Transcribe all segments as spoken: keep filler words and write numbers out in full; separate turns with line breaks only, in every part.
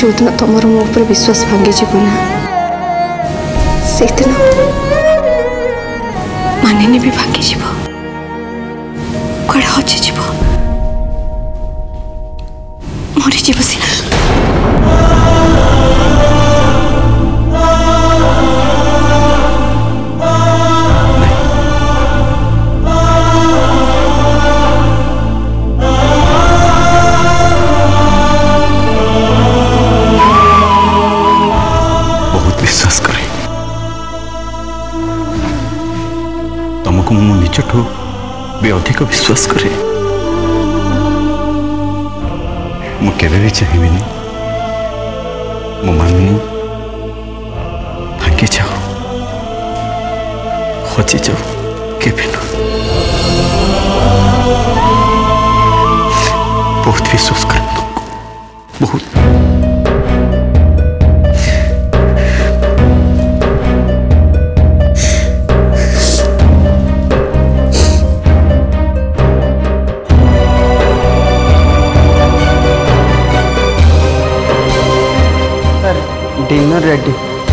जो दिन तुम मो ऊपर विश्वास भांगी जीवना से दिन मानिनी भी भांगी जीव कड़े हजि जीव मरी जीव सी तुमको मु निजठू भी अधिक विश्वास करे मु केबे भी चाहिए मो मानिनी भांगी जाओ हजि जाओ केबे न बहुत विश्वास कर तुमको बहुत
डिनर रेडी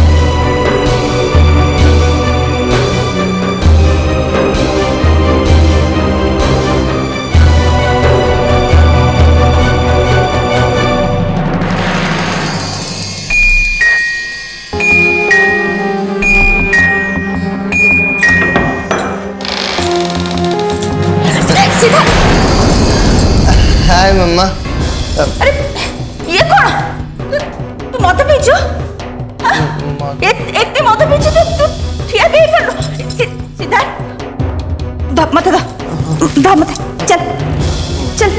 हाय मम्मा।
अरे ये कौन तू मत पीछो इतनी मत पीछे तू तू ठिया दे कर सीधा धप मत दा धप मत चल चल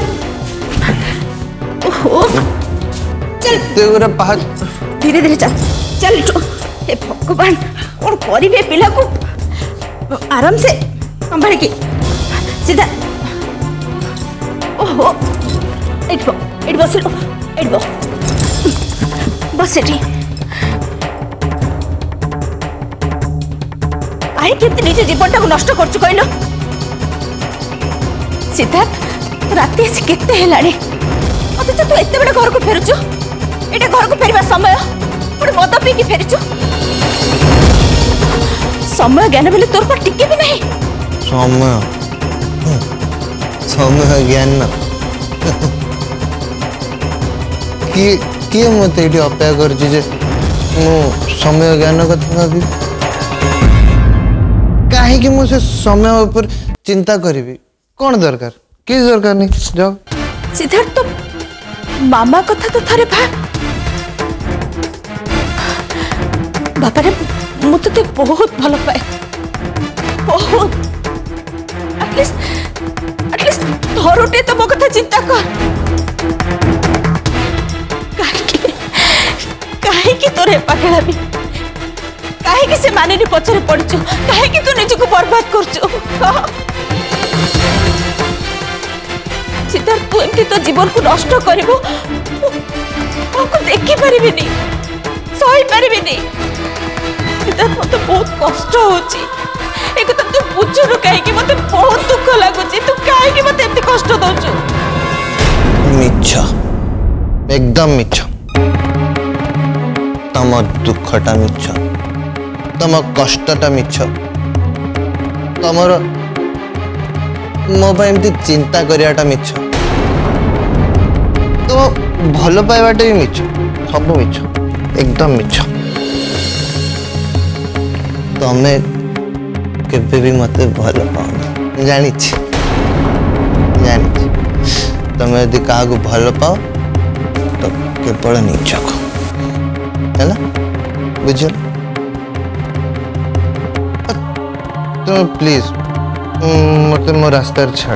ओहो चल
तेरा पहाड़
धीरे धीरे चल चल हे भगवान कौन करिबे पिला को आराम से संभाल के सीधा ओहो एट बो एट बस एट बो बस एटी आई केते निज जीवनटा को नष्ट करछु कहलो सिद्धार्थ राती से केते हेलाणी अत तू एते बड़ा घर को फेरुछु एटा घर को फेरबा समय पुणी मद पी की फेरिछु समय ज्ञान बोले तोर पर टिके भी नहीं
समय समय ज्ञान ना कि किए मत ये अपेक्षा कर समय ज्ञान कथा भावी कहीं मुझे समय ऊपर चिंता करी कौन दरकार कि दरकार नहीं जाओ
सिद्धार्थ तो मामा कथा तो थरे भाग बापा रे मु तो बहुत भल पाए बहुत एटलिस्ट एटलिस्ट थोरटे तो मो कथा चिंता कर काहे कि तोरे पाखेला भी काहे कि से माने पछरे पड़छु काहे कि तू निज को बर्बाद करछु सिद्धार्थ तू एमती तो जीवन को नष्ट करिवो को देखि परिबिनी सही परिबिनी सिद्धार्थ मते बहुत कष्ट होची एक तो तू बुझुनु काहे कि मते बहुत दुख लागुची तू काहे कि मते एमती कष्ट दउछु
मिछ एकदम मिछ तम दुखटा मिछ तम कष्टटा मिछ तमर मो एमती चिंता करियाटा मिछ तो भल पाइबाटा भी मिछ सब मिछ एकदम मिछ तमे केबे भी मते भल पाओ जानी जानी तमे यदि क्या भल पाओ तो केवल निज को है बुझ तो प्लीज मत मो रास्ता छाड़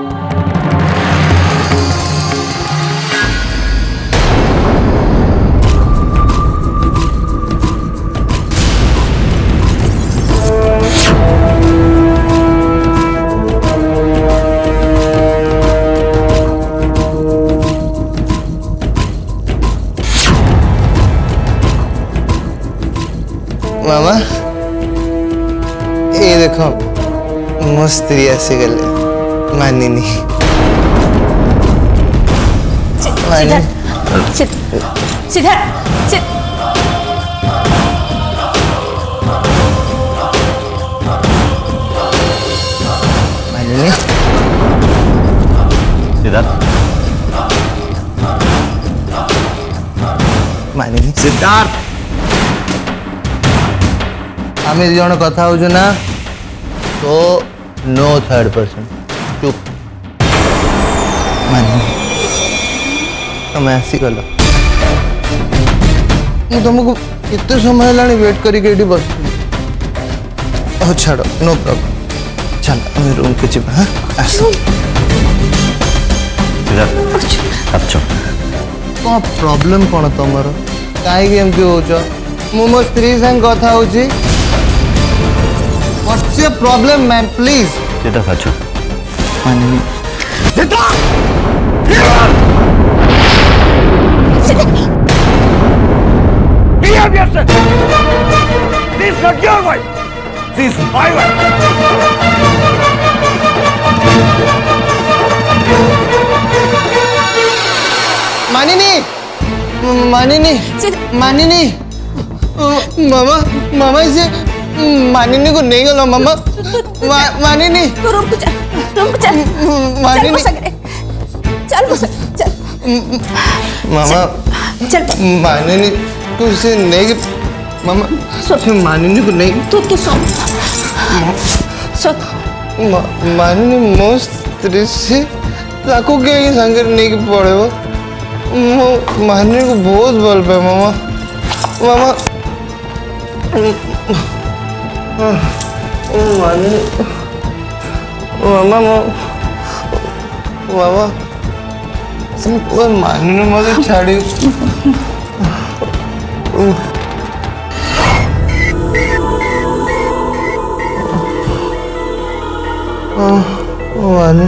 मामा ये देखो मो स्त्री आसी गले मानिनी
सिद्धार्थ सि...
मानिनी
सिद्धार्थ
मानिनी
सिद्धार्थ
आम जन कथा हो ना तो नो थर्ड पर्सन चुप मानिनी तुम आसीगल मुझे तुमको केत समय है वेट करके बस छाड़ नो प्रॉब्लम चल आम रूम को जी हाँ आस
अच्छा
कौन प्रॉब्लम कौन तुम कहीं एमती हो मु मो स्त्री संग कथा हो what's your problem ma'am please
Siddharth अच्छा
Manini
Behave yourself! This is not your wife. This is my wife.
मानिनी मानिनी मानिनी मामा मामा से मानिनी को नहीं गलो मामा मा, मानिनी
तो रूम को चल रूम को चल
मानिनी
चल चल
मामा
चल
मानिनी तू इसे नहीं मामा फिर मानिनी को नहीं
तू तू सो सो
मा, मानिनी मस्त से लाखों के संग नहीं पड़े वो मानिनी को बहुत बल पे मामा मामा मानिनी मामा मामा मानिनी मत छाड़ी मानिनी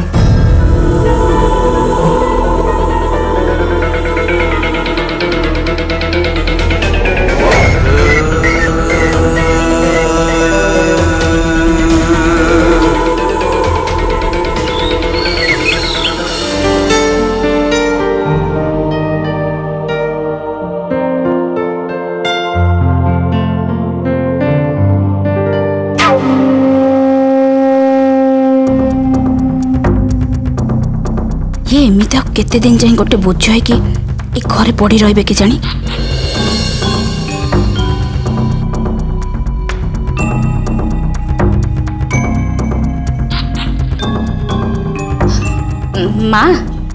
ये एमती केते दिन जाए गोटे बोझ है कि ए घरे पड़ी रही कि जानी माँ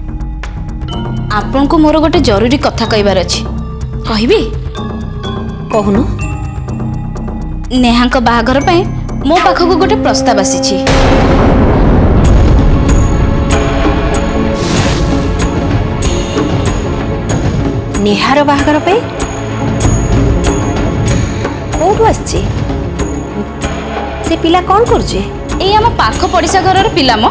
आपण को मोर गोटे जरूरी कथा कहबार अछि कहबी कहूनु नेहा बाहाघर पे मो पाखक गोटे प्रस्ताव आसी नेहार बाहाघर पे कोठु आछि से पिला कौन करजे ए हम पाख पड़िसा घर पिला मो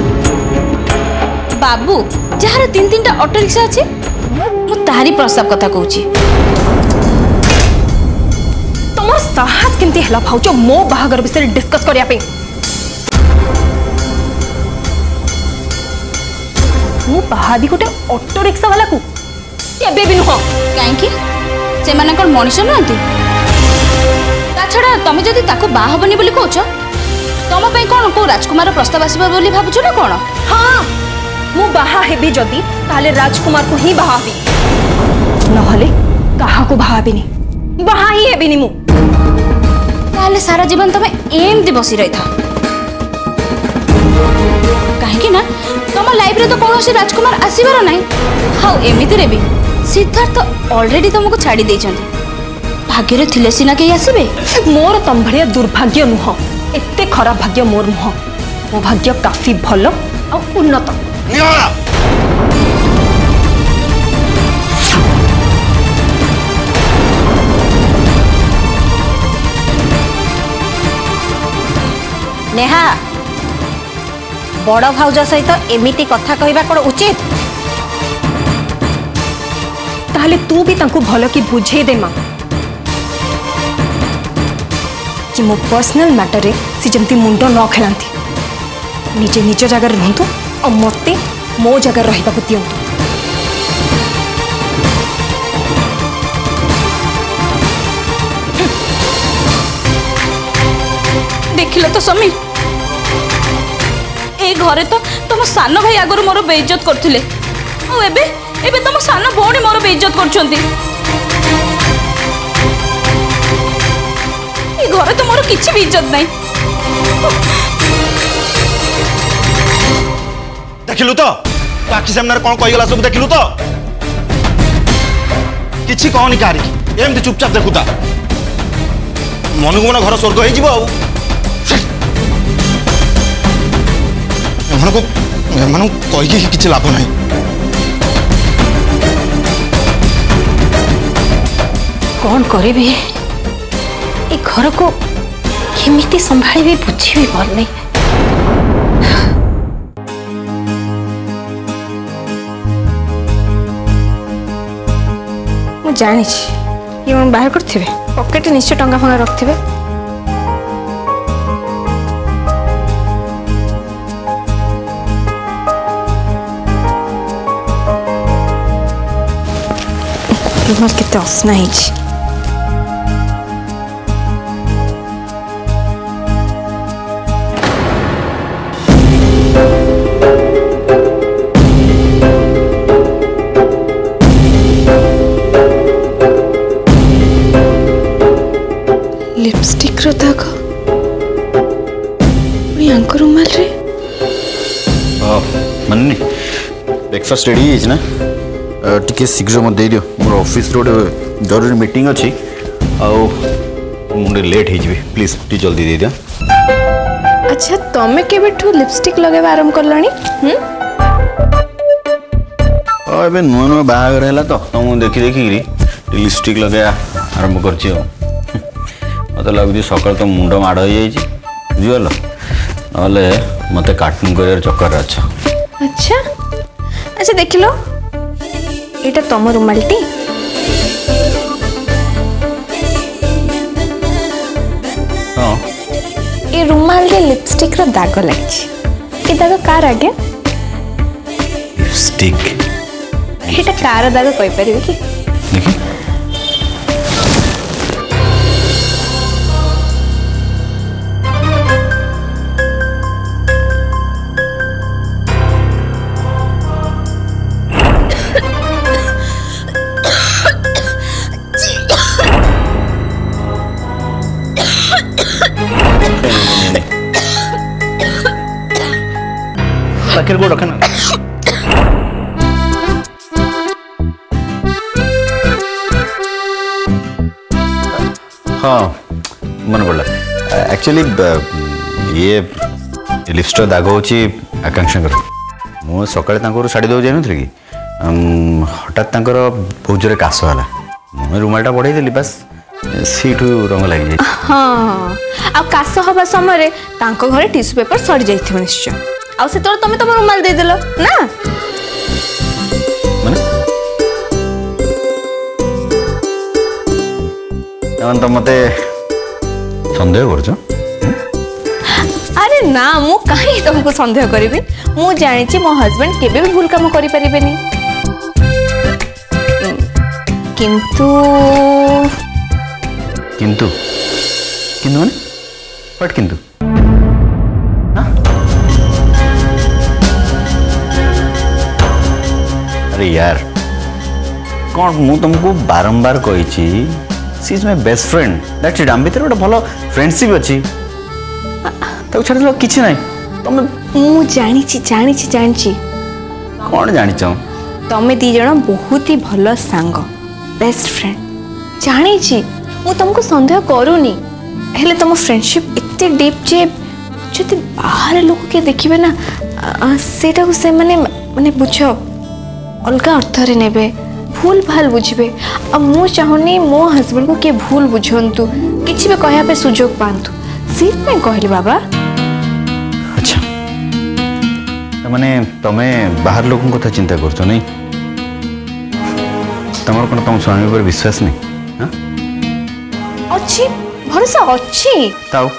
बाबू जार तीन तीन टा ऑटो रिक्शा अच्छे मु तारी प्रस्ताव कथा कहूची
तुम साहस केमती हला भाउचो मो बाहागर विषय डिस्कस करिया पे मु बाहाबी गोटे ऑटो रिक्शा वाला को केबे भी नुह
काहेकि से माने कोन मनुष्य नहंती ता छडा तमे जदी ताको बा हबनी बोली कहउछ तम पे कोन को राजकुमार प्रस्ताव आसीबा बोली भाबुछ ना कोन
हां मु बाहा हेबी जदी ताले राजकुमार को ही बाहाबी नहले कहा को बाहाबिनी बाहा ही हेबिनी मु
ताले सारा जीवन तमे एमती बसी रही था काहेकि ना तम लाइफ रे तो कोनोसी राजकुमार आसीबार नाही हाउ एमिति रे भी सिद्धार्थ ऑलरेडी तुमको छाड़ी देछंती भाग्य रे थिले सिना के आसीबे
मोर तम भलिया दुर्भाग्य नुह एते खराब भाग्य मोर नुह मो भाग्य काफी भलो आ उन्नत
नेहा बड़ भाउज सहित एमिति कथा कहबा कोन उचित
ताहले तू भी तांको भलो कि बुझे दे मां कि मो पर्सनल मैटर रे सी जमती मुंडो न खेलांती निजे निज जगह रहंतु और मते मो जगह रहिबा को दियंतु
देखिल तो समीर ए घरे तो तुम सान भाई आगर मोर बेइज्जत करथिले आ एबे एबे तुम सान भौणी मोर बेइज्जत करछंती ए घरे तो मोर किछि भी इज्जत नहीं
देखिलु तो बाकी सामने कौन कहीगला सब देखिलु तो किछि कहनी कारिकी एमती चुपचाप देखुता मन को मन घर स्वर्ग हो कहीकि किसी लाभ ना
कौन करी ए घर को केमिति संभाली भी बुझी भी भल नहीं
मु जानी ये मन बाहर करथिबे पॉकेट निश्चय टंगा फंगा रखथिबे रुमाल केते असना हिची
लिपस्टिक रो दाग यांको रुमाल रे
मन ब्रेकफास्ट रेडी है ना टिके शीघ्र मत दे दियो मोर ऑफिस रो जरूरी मीटिंग अच्छी आउ मुंडे लेट हो प्लीज टी जल्दी दे दिया
अच्छा तमे केबेठू लिपस्टिक लगाबा आरंभ करलानी हम
ओ एबे नुआ नुआ बाहागर हैला तो तुम देखि देखि लिपस्टिक लगाया आरंभ करछि हो मत लगुच सकाल तो मुंड माड़ हो जाइए बुझीगल ना मत कार्टून कर चक्कर अच्छा
अच्छा अच्छा देख लो एटा तम रुमालटी
हाँ
ये रुमाल रे लिपस्टिक रो दाग लगी ए दाग कार आगे
लिपस्टिक
एटा कार दाग कहि परिबे कि
देखि पाखिर को रखना हाँ मन पड़ा एक्चुअली ये लिपस्टिक दाग हो आकांक्षा मु सका शाढ़ी दे जान कि हठात बहुत जोर काश है मुझे रुमालटा बढ़ाई देली बस सीठू रंग लग जाए
हाँ आ काश हवा समय घरे टिश्यू पेपर सड़ी जाइथिबो निश्चय आ से तोर तमे तम रुमाल दे देलो ना
माने एमन तो मते संदेह करछ
अरे ना मु काहे तुमको संदेह करिबी मु जानि छी मो हस्बैंड केबे भी भूल काम करि परिबेनी किंतु
किंतु किंतु माने व्हाट किंतु अरे यार कौन मु तुमको बारंबार कही she is my best friend that's it आम भीतर गोटे भल फ्रेंडशिप अच्छी ताको छाड़ दिलो किछि नाही तुम
मु जानि छी जानि छी जानि छी
कौन जानि छ
तमे दी जण बहुत ही भलो सांग बेस्ट फ्रेंड जानि छी मु तुमको संदेह करूनी हेले तुम फ्रेंडशिप इतने डीप जे जति बाहर लोक के देखिबे ना सेटा को से माने माने बुझो अलग अर्थ रे नेबे भूल भाल बुझे आ मु चाहूनी मो हस्बैंड को के भूल बुझंतु किछि भी कहया पे सुजोग पांतु सीट में कहली बाबा
अच्छा तो माने तमे बाहर लोगन को चिंता करछो नहीं तमर कोन तम स्वामी पर विश्वास नहीं हां
अच्छी भरोसा अच्छी
ताऊ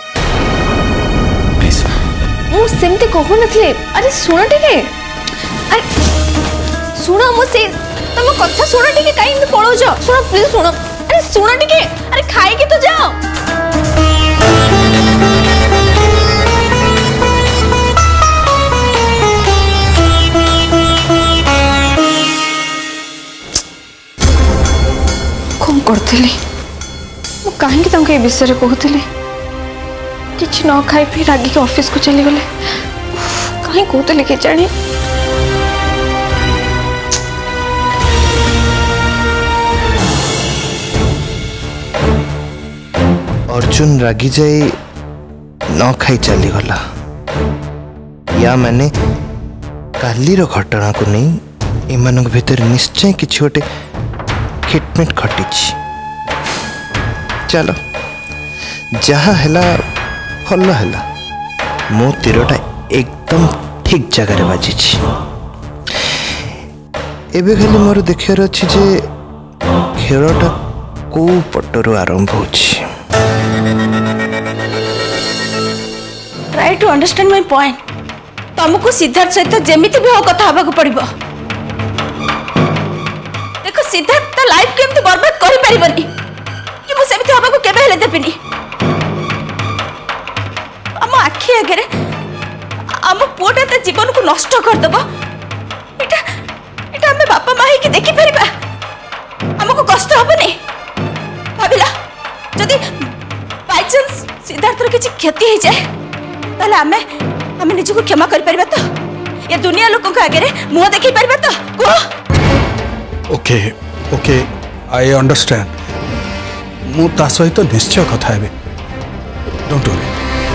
प्लीज
मु सेमते कहू नथले अरे सुनो टिके अरे सुनो मुझे तुम कथा सुनो टिके काई इमे पळो जा सुनो प्लीज सुनो अरे सुनो टिके अरे खाई के तो जाओ कहूली मु कहीं ए विषय कहूली किसी न खाई पी रागी के ऑफिस को चली गले कहीं कहूली के जानी
अर्जुन रागी जाई न खाई चली गला या माने काली रो घटना को नहीं इमान भीतर निश्चय किसी गोटे खिटमिट खटी चलो जहा हैला भल हैला मो तीरटा एकदम ठीक जगह बाजी एबे खाली मोर देखार अच्छी जे खेलटा को पटरु आरंभ हो
try to understand my point तुमको सिद्धार्थ सहित जेमिति भी हो कथा हबा को पड़िबो देखो सिद्धार्थ तो लाइफ केमति बर्बाद करि परिबनी कि मु सेमिति हबा को केबे हेले देबिनी हम आखि आगे हम पुआटा ते जीवन को नष्ट कर दबो एटा एटा हम बापा माई के देखि परिबा हमको कष्ट हबनी भाबिला जदी बाय चांस सिद्धार्थ रो किछि क्षति हे जाय ताले हमें हमें निज को क्षमा कर परिबा तो ये दुनिया लोगों का आगे मुंह देखि परिबा तो को
ओके ओके आई अंडरस्टैंड मु ता सहित निश्चय कथा हेबे डोंट वरी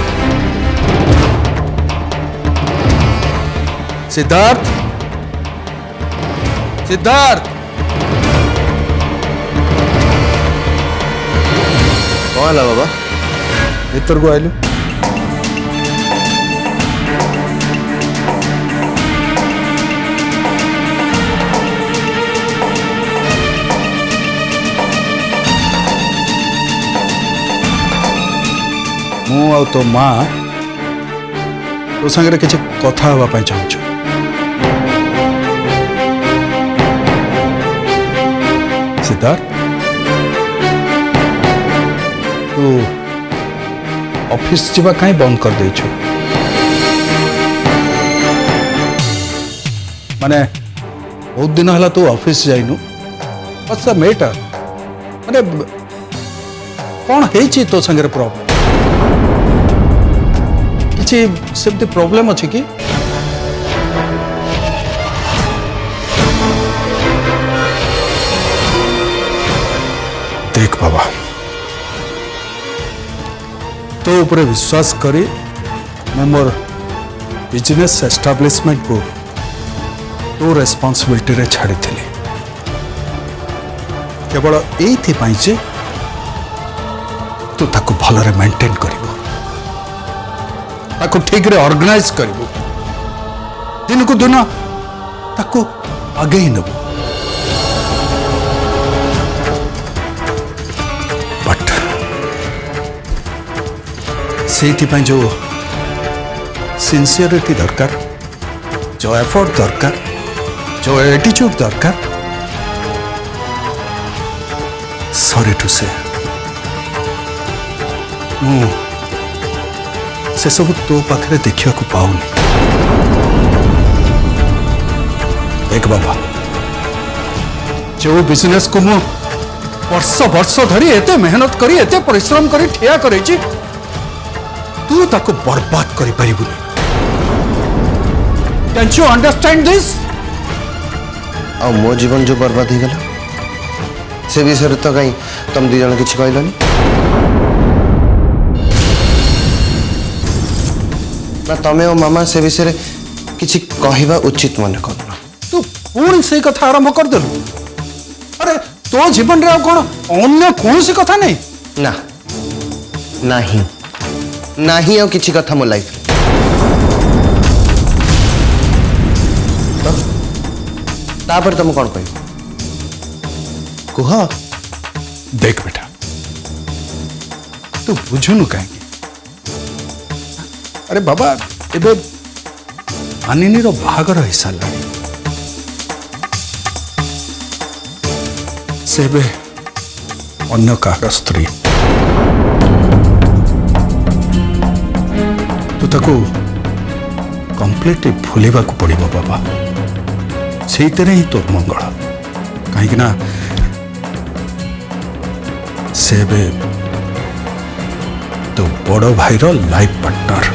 सिद्धार्थ सिद्धार्थ
कौन है बाबा
भीतर को आइलु मु आ तो माँ तो संगे किसी कथा हाँवाई चाहूँ सिद्धार्थ तू ऑफिस जीवा कहीं बंद कर दे माने बहुत दिन है तू ऑफिस जाइनु व्हाट्स द मैटर माने कौन है तो संगे प्रॉब्लम किसी सेमती प्रॉब्लम अच्छी कि देख बाबा तो ऊपर विश्वास करी मु मोर बिजनेस एस्टाब्लिशमेंट को तो रेस्पॉन्सिबिलिटी रे छाड़ी थी केवल एइथिपाई जे तू ताको भलरे मेंटेन करिवो ताको ठीक रे ऑर्गेनाइज करिवो दिन को दिन ताको आगे ही नबो बट सेइथिपाई जो सिंसियरिटी दरकार जो एफर्ट दरकार जो एटीट्यूड दरकार सॉरी टू से मु से सब तो पाखे देखा पाऊनी देख बाबा जो बिजनेस को मु वर्ष वर्ष धरी एते मेहनत करी एते परिश्रम करी ठिया करे छी तू ताको बर्बाद करि परिबुनी कैन यू अंडरस्टैंड दिस
आ मो जीवन जो बर्बाद हो गला से विषय तो कहीं तुम दी जन किसी कहलनी ना तमें और मामा से विषय किसी कहवा उचित मन कर
तू पुणी से कथा आरंभ कर देलु अरे तो जीवन रे कौन अन्य कौन सी कथा नहीं
ना नहीं नहीं और किसी कथा मो लाइफ तो तापर तुम कौन कह कुह
देख बेटा तू बुझुनु कहीं अरे बाबा एबे मानिनी रो बाहागर हो सारा से बे अन्य कार स्त्री तो ताको कंप्लीटली भूलिबा को पड़िबो बाबा सेइतरे ही तोर मंगल कहीं ना से बे तो बड़ भाई रो लाइफ पार्टनर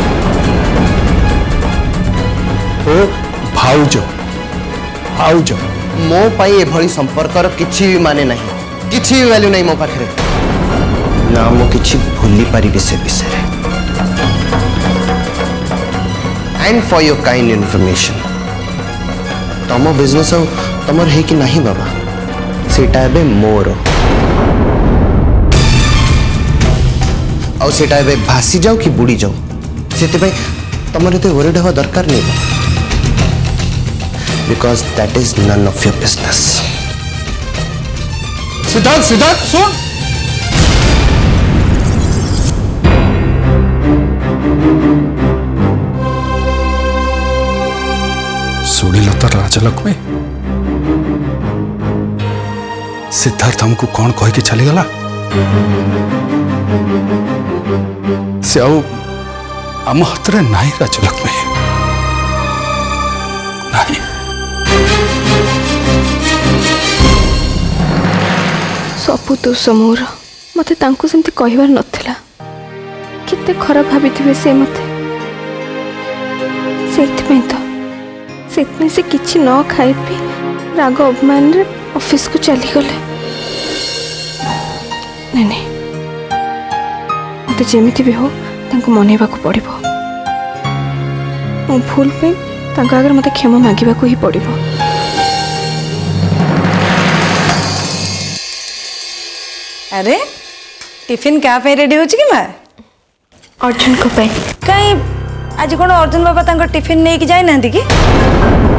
ओ भाउज भाउज
मो पाई एभली संपर्कर किछि भी माने नहीं किछि भी वैल्यू नहीं मो पाखरे ना मो किछि भूली पारिबे से विषय and for your kind information तम बिजनेस तमर है कि नहीं बाबा सेटा एबे मोर और सेटा एबे भासी जाओ कि बुड़ी जाओ सेते पे तमर एते वरिड हवा दरकार नहीं because that is none of your business
Siddharth Siddharth सुन सुनिल तो राजलक्ष्मी सिद्धार्थ हमको कौन कह के चली गला से आउ आम हाथ रे नहीं राजलक्ष्मी नहीं
सबु दोष मोर मते तांको सेमती कहबार नथिला केते खराब भाबिथिबे से मते सेतमे तो सेतमे से किछि न खाइ पी राग अपमान रे ऑफिस को चली गले नहीं नहीं मते जेमिति भी हो तांको मनेबा को पड़िबो मो भूल पे तांको अगर मते क्षमा मागिबा को ही पड़िबो
अरे टिफिन क्या पे रेडी होची कि मां
अर्जुन को पे
कहीं आज कौन अर्जुन बाबा तांको टिफिन नहीं कि जाई नांती कि